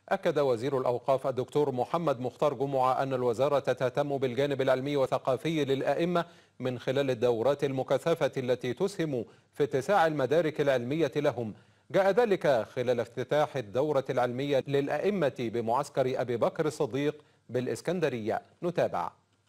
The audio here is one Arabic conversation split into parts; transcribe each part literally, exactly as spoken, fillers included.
أكد وزير الأوقاف الدكتور محمد مختار جمعة أن الوزارة تهتم بالجانب العلمي والثقافي للأئمة من خلال الدورات المكثفة التي تسهم في اتساع المدارك العلمية لهم. جاء ذلك خلال افتتاح الدورة العلمية للأئمة بمعسكر أبي بكر الصديق بالإسكندرية. نتابع.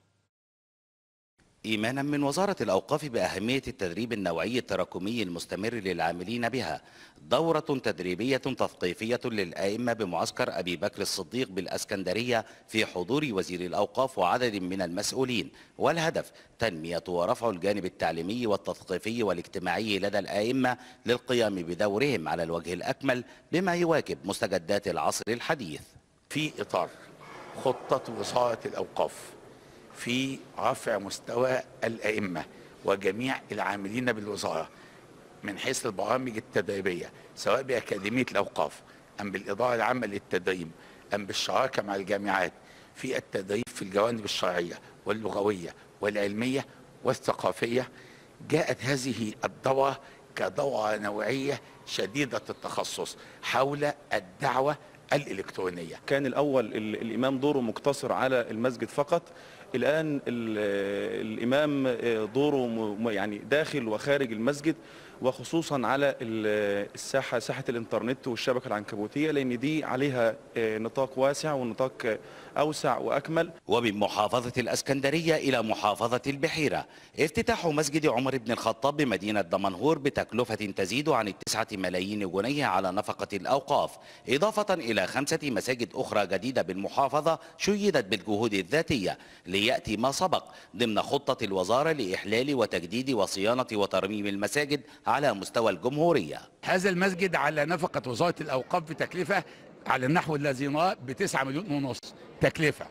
إيمانا من وزارة الأوقاف بأهمية التدريب النوعي التراكمي المستمر للعاملين بها، دورة تدريبية تثقيفية للأئمة بمعسكر أبي بكر الصديق بالإسكندرية في حضور وزير الأوقاف وعدد من المسؤولين، والهدف تنمية ورفع الجانب التعليمي والتثقيفي والاجتماعي لدى الأئمة للقيام بدورهم على الوجه الأكمل بما يواكب مستجدات العصر الحديث. في إطار خطة وزارة الأوقاف في رفع مستوى الأئمة وجميع العاملين بالوزارة من حيث البرامج التدريبية، سواء بأكاديمية الأوقاف أم بالإدارة العامة للتدريب أم بالشراكة مع الجامعات في التدريب في الجوانب الشرعية واللغوية والعلمية والثقافية. جاءت هذه الدورة كدورة نوعية شديدة التخصص حول الدعوة الإلكترونية. كان الأول الإمام دوره مقتصر على المسجد فقط، الآن الإمام دوره يعني داخل وخارج المسجد، وخصوصا على الساحة ساحة الإنترنت والشبكة العنكبوتية، لأن دي عليها نطاق واسع ونطاق أوسع وأكمل. ومن محافظة الإسكندرية إلى محافظة البحيرة، افتتاح مسجد عمر بن الخطاب بمدينة دمنهور بتكلفة تزيد عن التسعة ملايين جنيه على نفقة الأوقاف، إضافة إلى خمسة مساجد أخرى جديدة بالمحافظة شيدت بالجهود الذاتية، ليأتي ما سبق ضمن خطة الوزارة لإحلال وتجديد وصيانة وترميم المساجد على مستوى الجمهورية. هذا المسجد على نفقة وزارة الأوقاف بتكلفة على النحو الذي نرى بتسعة مليون ونص تكلفة.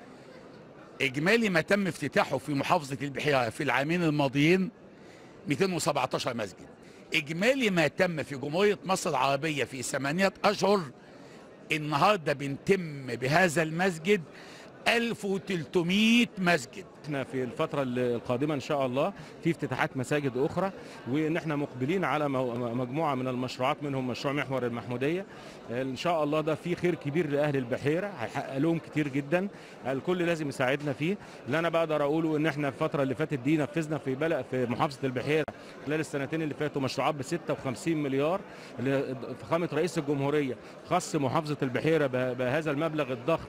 إجمالي ما تم افتتاحه في محافظة البحيرة في العامين الماضيين مئتين وسبعتاشر مسجد. إجمالي ما تم في جمهورية مصر العربية في ثمانية أشهر النهارده بنتم بهذا المسجد ألف وثلاثمئة مسجد. احنا في الفترة القادمة ان شاء الله في افتتاحات مساجد اخرى، وان احنا مقبلين على مجموعة من المشروعات، منهم مشروع محور المحمودية. ان شاء الله ده فيه خير كبير لاهل البحيرة، هيحقق لهم كتير جدا، الكل لازم يساعدنا فيه. اللي انا بقدر اقوله ان احنا الفترة اللي فاتت دي نفذنا في بلد في محافظة البحيرة خلال السنتين اللي فاتوا مشروعات ب ستة وخمسين مليار. فخامة رئيس الجمهورية خص محافظة البحيرة بهذا المبلغ الضخم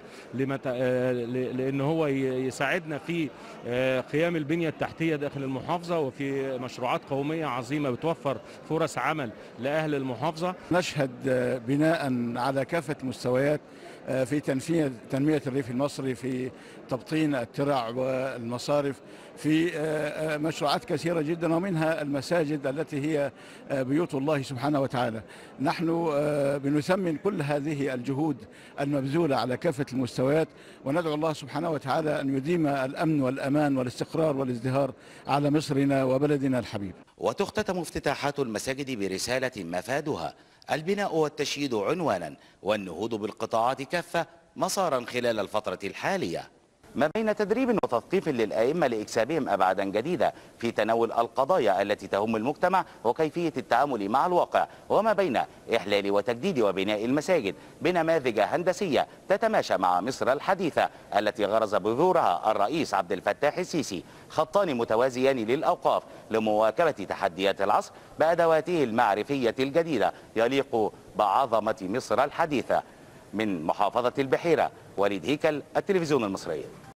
لان هو يساعدنا في قيام البنية التحتية داخل المحافظة، وفي مشروعات قومية عظيمة بتوفر فرص عمل لأهل المحافظة. نشهد بناء على كافة المستويات في تنمية تنمية الريف المصري، في تبطين الترع والمصارف، في مشروعات كثيرة جدا، ومنها المساجد التي هي بيوت الله سبحانه وتعالى. نحن بنثمن كل هذه الجهود المبذولة على كافة المستويات، وندعو الله سبحانه وتعالى أن يديم الأمن والأمان والاستقرار والازدهار على مصرنا وبلدنا الحبيب. وتختتم افتتاحات المساجد برسالة مفادها البناء والتشييد عنوانا، والنهوض بالقطاعات كافة مسارا خلال الفترة الحالية، ما بين تدريب وتثقيف للأئمة لإكسابهم أبعادا جديدة في تناول القضايا التي تهم المجتمع وكيفية التعامل مع الواقع، وما بين إحلال وتجديد وبناء المساجد بنماذج هندسية تتماشى مع مصر الحديثة التي غرز بذورها الرئيس عبد الفتاح السيسي، خطان متوازيان للأوقاف لمواكبة تحديات العصر بأدواته المعرفية الجديدة يليق بعظمة مصر الحديثة. من محافظة البحيرة، وليد هيكل، التلفزيون المصري.